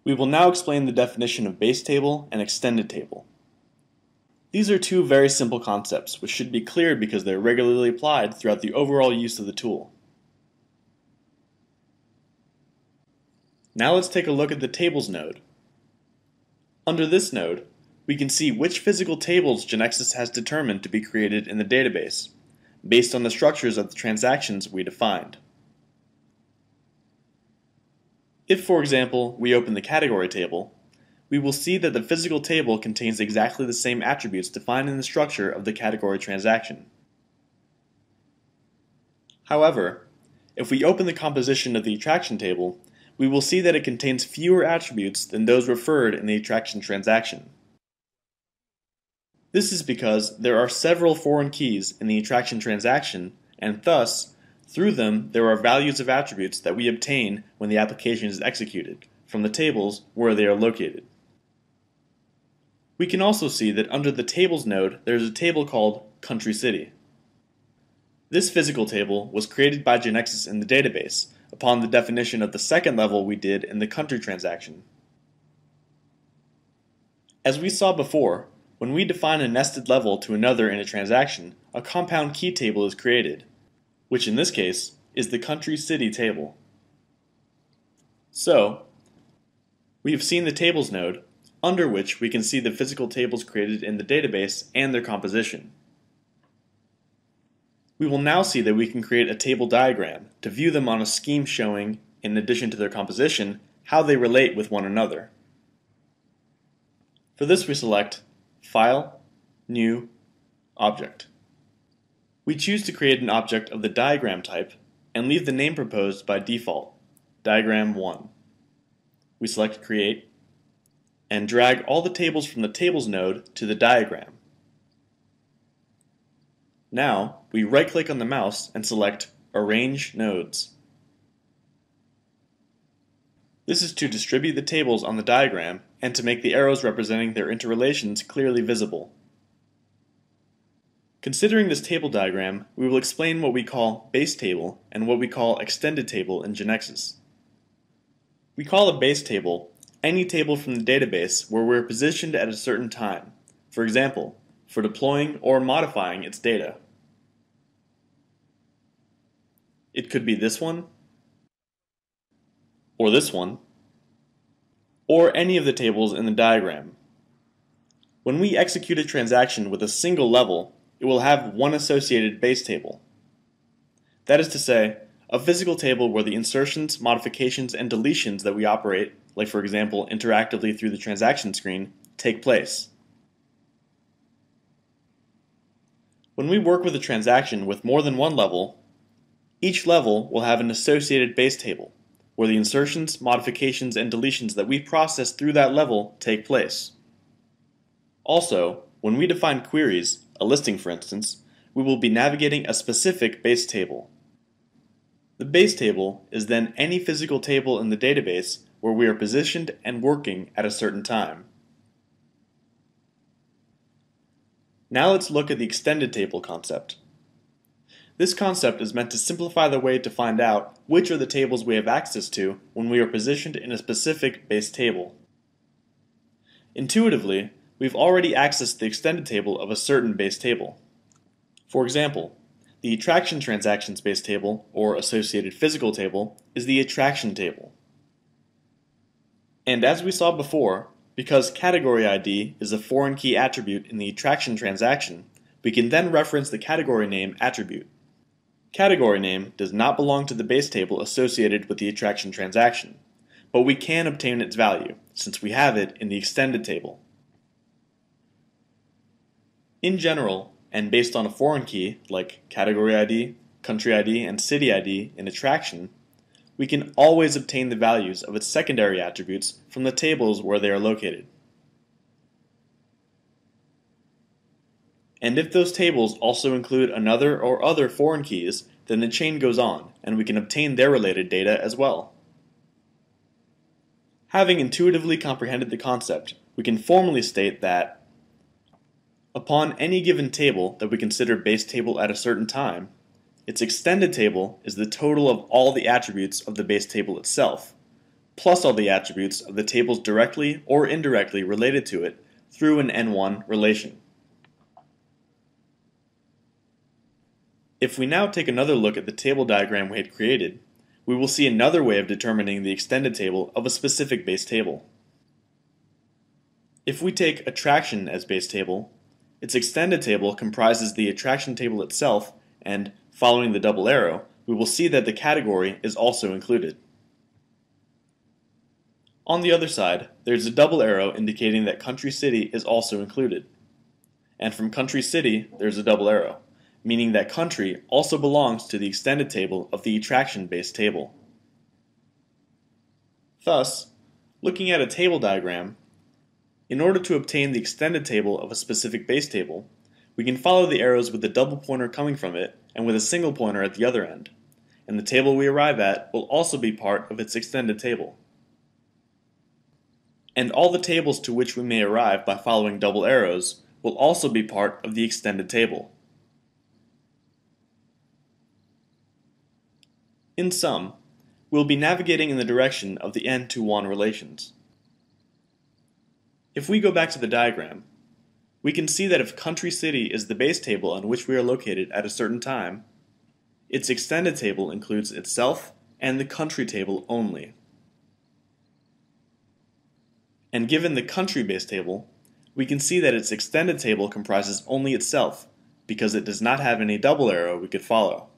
We will now explain the definition of base table and extended table. These are two very simple concepts which should be clear because they are regularly applied throughout the overall use of the tool. Now let's take a look at the Tables node. Under this node, we can see which physical tables GeneXus has determined to be created in the database, based on the structures of the transactions we defined. If, for example, we open the category table, we will see that the physical table contains exactly the same attributes defined in the structure of the category transaction. However, if we open the composition of the attraction table, we will see that it contains fewer attributes than those referred in the attraction transaction. This is because there are several foreign keys in the attraction transaction, and thus, through them, there are values of attributes that we obtain when the application is executed, from the tables where they are located. We can also see that under the Tables node there is a table called Country City. This physical table was created by GeneXus in the database, upon the definition of the second level we did in the country transaction. As we saw before, when we define a nested level to another in a transaction, a compound key table is created, which in this case is the Country City table. So, we have seen the Tables node, under which we can see the physical tables created in the database and their composition. We will now see that we can create a table diagram to view them on a scheme showing, in addition to their composition, how they relate with one another. For this we select File, New, Object. We choose to create an object of the diagram type and leave the name proposed by default, Diagram 1. We select Create and drag all the tables from the Tables node to the diagram. Now, we right-click on the mouse and select Arrange Nodes. This is to distribute the tables on the diagram and to make the arrows representing their interrelations clearly visible. Considering this table diagram, we will explain what we call base table and what we call extended table in GeneXus. We call a base table any table from the database where we are positioned at a certain time, for example, for deploying or modifying its data. It could be this one, or this one, or any of the tables in the diagram. When we execute a transaction with a single level, it will have one associated base table. That is to say, a physical table where the insertions, modifications, and deletions that we operate, like for example interactively through the transaction screen, take place. When we work with a transaction with more than one level, each level will have an associated base table, where the insertions, modifications, and deletions that we process through that level take place. Also, when we define queries, a listing for instance, we will be navigating a specific base table. The base table is then any physical table in the database where we are positioned and working at a certain time. Now let's look at the extended table concept. This concept is meant to simplify the way to find out which are the tables we have access to when we are positioned in a specific base table. Intuitively, we've already accessed the extended table of a certain base table. For example, the attraction transactions base table, or associated physical table, is the attraction table. And as we saw before, because category ID is a foreign key attribute in the attraction transaction, we can then reference the category name attribute. Category name does not belong to the base table associated with the attraction transaction, but we can obtain its value, since we have it in the extended table. In general, and based on a foreign key, like category ID, country ID, and city ID in attraction, we can always obtain the values of its secondary attributes from the tables where they are located. And if those tables also include another or other foreign keys, then the chain goes on, and we can obtain their related data as well. Having intuitively comprehended the concept, we can formally state that upon any given table that we consider base table at a certain time, its extended table is the total of all the attributes of the base table itself, plus all the attributes of the tables directly or indirectly related to it through an N1 relation. If we now take another look at the table diagram we had created, we will see another way of determining the extended table of a specific base table. If we take attraction as base table, its extended table comprises the attraction table itself, and, following the double arrow, we will see that the category is also included. On the other side, there is a double arrow indicating that country city is also included. And from country city, there is a double arrow, meaning that country also belongs to the extended table of the attraction base table. Thus, looking at a table diagram, in order to obtain the extended table of a specific base table, we can follow the arrows with the double pointer coming from it and with a single pointer at the other end, and the table we arrive at will also be part of its extended table. And all the tables to which we may arrive by following double arrows will also be part of the extended table. In sum, we'll be navigating in the direction of the n-to-1 relations. If we go back to the diagram, we can see that if country city is the base table on which we are located at a certain time, its extended table includes itself and the country table only. And given the country base table, we can see that its extended table comprises only itself, because it does not have any double arrow we could follow.